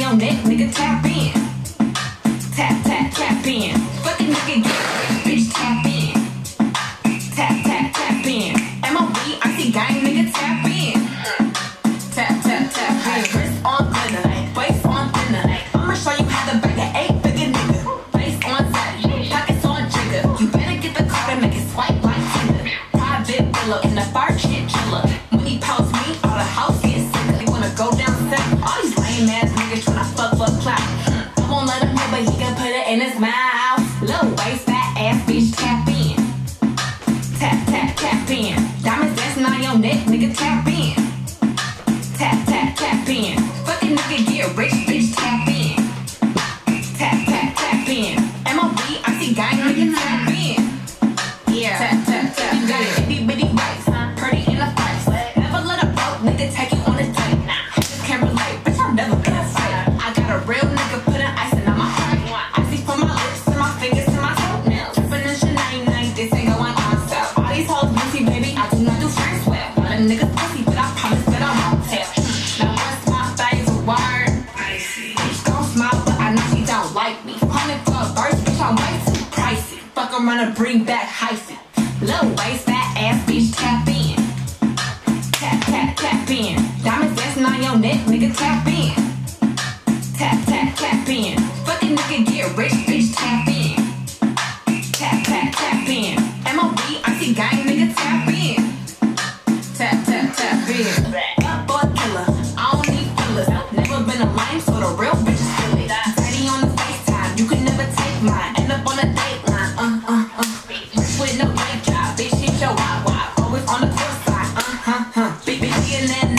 your neck, nigga, tap in. Tap, tap, tap in. Fucking nigga, get bitch, tap in. Tap, tap, tap in. MOB, icy gang, nigga, tap in. Tap, tap, tap in. Wrist on glitter, waist on thinner. I'ma show you how to bag an 8-figure nigga. Face on set, pockets on trigger. You better get the card and make it swipe like Tinder. Private villa in the bar chinchilla. When he posts me, all the house gets sicker. They wanna go down south. All these lame ass niggas tryna fuck clout. I won't let him know, but he can put it in his mouth. Little waist, fat ass bitch, tap in. Tap, tap, tap in. Diamonds dancing on your neck, nigga, tap in. Tap, tap, tap in. Fucking nigga, get rich, bitch, tap in. Tap, tap, tap in. MOB, icy gang, nigga, tap in. Yeah. Tap, tap, tap in. You got an itty bitty waist, pretty in the face. Never let a broke nigga take you on a date. Just can't relate, bitch, I'm never gonna fight. I got a real nigga putting icing on my heart. Icy from my lips to my fingers to my toenails. Dripping in Chanel, this ain't going on sale. All these hoes juicy, baby, I do not do friends well. All the niggas pussy, but I promise that I won't tell. Now what's my favorite word? Icy. Bitch gon' smile, but I know she don't like me. Calling for a verse, bitch, I'm way too pricey. Fuck around and bring back hyphy. Little waist, fat ass bitch, tap in. Tap, tap, tap in. Diamonds dancing on your neck, nigga, tap in. Tap, tap, tap in. Fucking nigga, get rich, bitch, tap in. Tap, tap, tap in. MOB, icy gang, nigga, tap in. Tap, tap, tap in. Up boy killer, I don't need fillers. Never been a lame, so the real bitch is feel it. Daddy on the FaceTime, you can never take mine. End up on a dateline, Rich with no day job, bitch, hit your wop. Always on the flip side, Big bitch, and then